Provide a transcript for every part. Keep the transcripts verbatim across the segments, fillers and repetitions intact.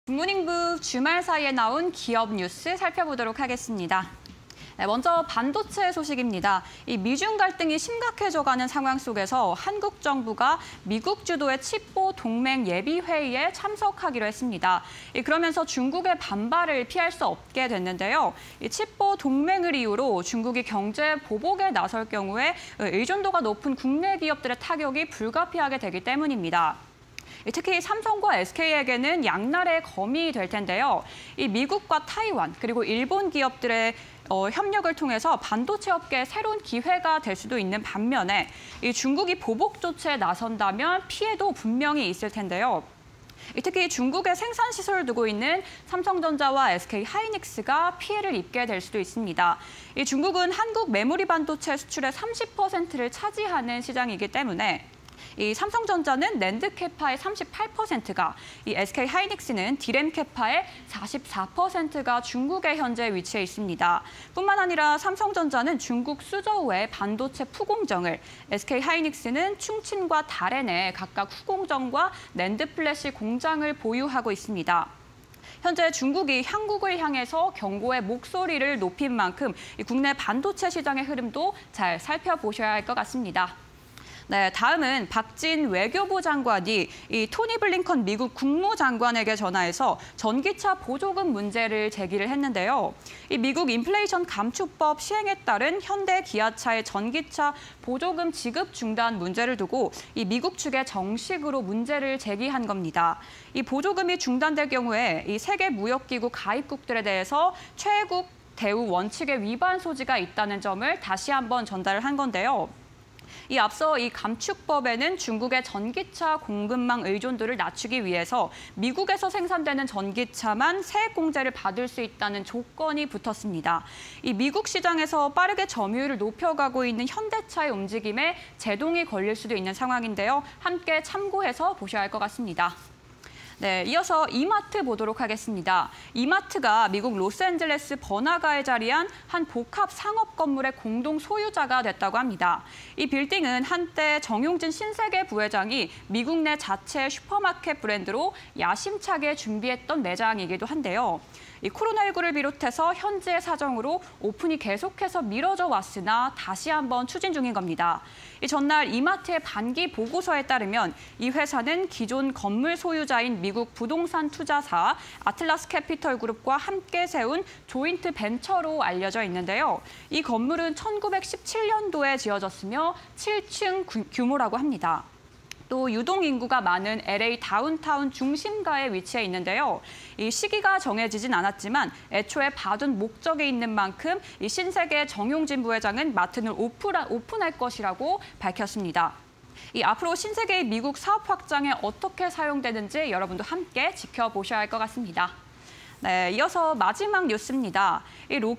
굿모닝부 주말 사이에 나온 기업 뉴스 살펴보도록 하겠습니다. 네, 먼저 반도체 소식입니다. 이 미중 갈등이 심각해져가는 상황 속에서 한국 정부가 미국 주도의 칩보 동맹 예비 회의에 참석하기로 했습니다. 이 그러면서 중국의 반발을 피할 수 없게 됐는데요. 이 칩보 동맹을 이유로 중국이 경제 보복에 나설 경우에 의존도가 높은 국내 기업들의 타격이 불가피하게 되기 때문입니다. 특히 삼성과 에스케이에게는 양날의 검이 될 텐데요. 이 미국과 타이완 그리고 일본 기업들의 어, 협력을 통해서 반도체 업계에 새로운 기회가 될 수도 있는 반면에 이 중국이 보복 조치에 나선다면 피해도 분명히 있을 텐데요. 특히 중국에 생산 시설을 두고 있는 삼성전자와 에스케이하이닉스가 피해를 입게 될 수도 있습니다. 이 중국은 한국 메모리 반도체 수출의 삼십 퍼센트를 차지하는 시장이기 때문에 이 삼성전자는 낸드 캐파의 삼십팔 퍼센트가, 이 에스케이하이닉스는 디램 캐파의 사십사 퍼센트가 중국에 현재 위치해 있습니다. 뿐만 아니라 삼성전자는 중국 수저우의 반도체 푸공정을, 에스케이하이닉스는 충친과 다롄에 각각 후공정과 낸드 플래시 공장을 보유하고 있습니다. 현재 중국이 한국을 향해서 경고의 목소리를 높인 만큼 국내 반도체 시장의 흐름도 잘 살펴보셔야 할 것 같습니다. 네, 다음은 박진 외교부 장관이 이 토니 블링컨 미국 국무장관에게 전화해서 전기차 보조금 문제를 제기를 했는데요. 이 미국 인플레이션 감축법 시행에 따른 현대 기아차의 전기차 보조금 지급 중단 문제를 두고 이 미국 측에 정식으로 문제를 제기한 겁니다. 이 보조금이 중단될 경우에 이 세계무역기구 가입국들에 대해서 최애국 대우 원칙의 위반 소지가 있다는 점을 다시 한번 전달을 한 건데요. 이 앞서 이 감축법에는 중국의 전기차 공급망 의존도를 낮추기 위해서 미국에서 생산되는 전기차만 세액 공제를 받을 수 있다는 조건이 붙었습니다. 이 미국 시장에서 빠르게 점유율을 높여가고 있는 현대차의 움직임에 제동이 걸릴 수도 있는 상황인데요. 함께 참고해서 보셔야 할 것 같습니다. 네, 이어서 이마트 보도록 하겠습니다. 이마트가 미국 로스앤젤레스 번화가에 자리한 한 복합 상업 건물의 공동 소유자가 됐다고 합니다. 이 빌딩은 한때 정용진 신세계 부회장이 미국 내 자체 슈퍼마켓 브랜드로 야심차게 준비했던 매장이기도 한데요. 이 코로나십구를 비롯해서 현재 사정으로 오픈이 계속해서 미뤄져 왔으나 다시 한번 추진 중인 겁니다. 이 전날 이마트의 반기 보고서에 따르면 이 회사는 기존 건물 소유자인 미국 부동산 투자사 아틀라스 캐피털 그룹과 함께 세운 조인트 벤처로 알려져 있는데요. 이 건물은 천구백십칠 년도에 지어졌으며 칠 층 규모라고 합니다. 또 유동 인구가 많은 엘에이 다운타운 중심가에 위치해 있는데요. 이 시기가 정해지진 않았지만 애초에 받은 목적이 있는 만큼 이 신세계 정용진 부회장은 마트를 오프라, 오픈할 것이라고 밝혔습니다. 이 앞으로 신세계의 미국 사업 확장에 어떻게 사용되는지 여러분도 함께 지켜보셔야 할 것 같습니다. 네, 이어서 마지막 뉴스입니다. 이 로,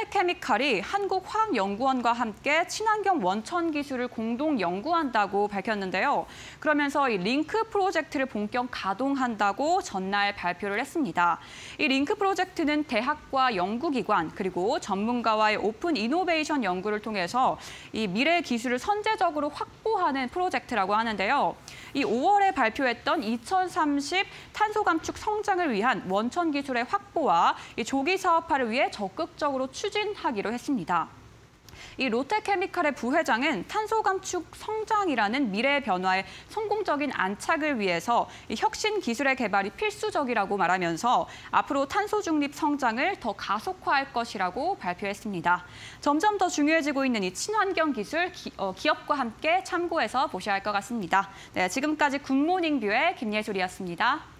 롯데케미칼이 한국화학연구원과 함께 친환경 원천 기술을 공동 연구한다고 밝혔는데요. 그러면서 이 링크 프로젝트를 본격 가동한다고 전날 발표를 했습니다. 이 링크 프로젝트는 대학과 연구기관 그리고 전문가와의 오픈 이노베이션 연구를 통해서 이 미래 기술을 선제적으로 확보하는 프로젝트라고 하는데요. 이 오월에 발표했던 이천삼십 탄소 감축 성장을 위한 원천 기술의 확보와 이 조기 사업화를 위해 적극적으로 추진하기로 했습니다. 이 롯데케미칼의 부회장은 탄소 감축 성장이라는 미래 변화의 성공적인 안착을 위해서 이 혁신 기술의 개발이 필수적이라고 말하면서 앞으로 탄소 중립 성장을 더 가속화할 것이라고 발표했습니다. 점점 더 중요해지고 있는 이 친환경 기술 기, 어, 기업과 함께 참고해서 보셔야 할 것 같습니다. 네, 지금까지 굿모닝 뷰의 김예솔이었습니다.